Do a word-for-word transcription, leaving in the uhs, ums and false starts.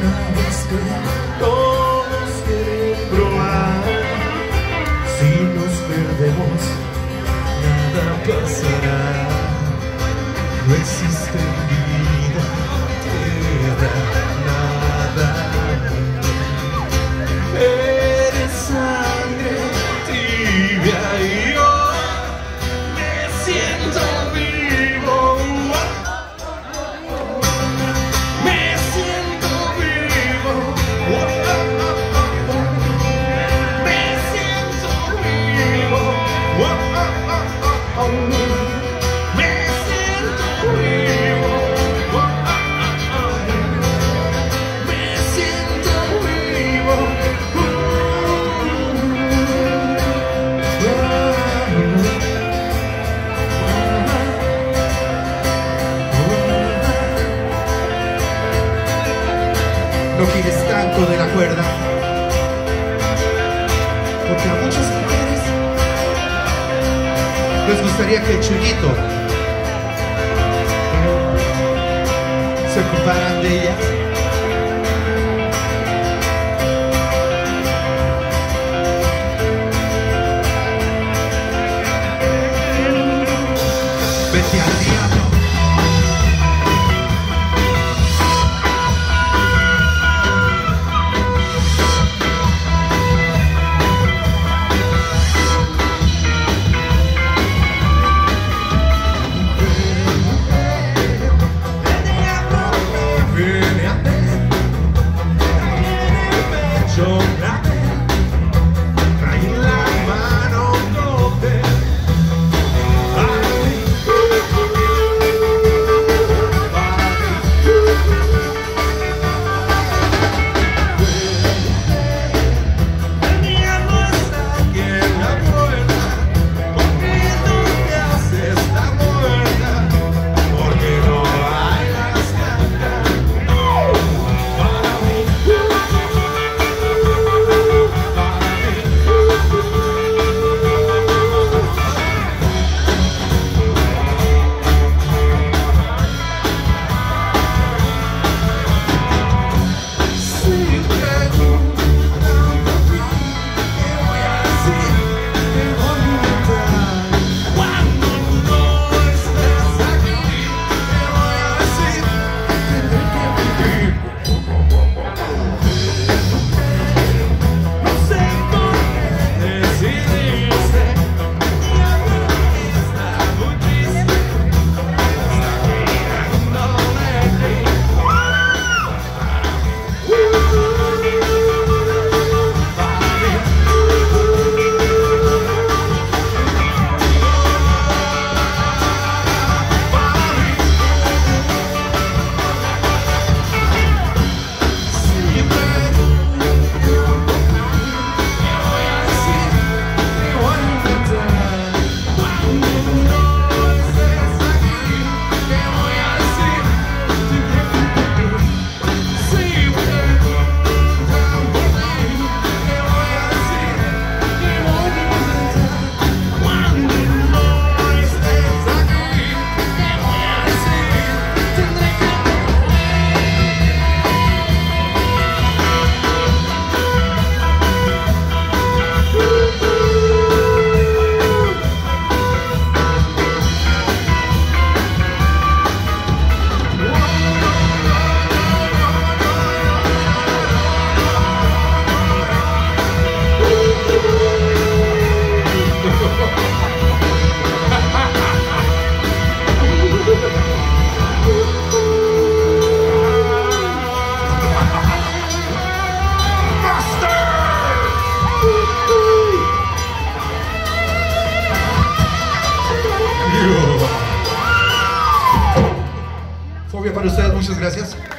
sabes que todos quieren probar. Si nos perdemos, nada pasará. No existe vida, tierra, nada. Eres sangre tibia y yo me siento vivo. Me siento vivo. Me siento vivo. Me siento vivo. Me siento vivo. No quieres tanto de la cuerda, porque a muchas mujeres les gustaría que el chulito se ocuparan de ellas. Vete al diablo. Fobia para ustedes, muchas gracias.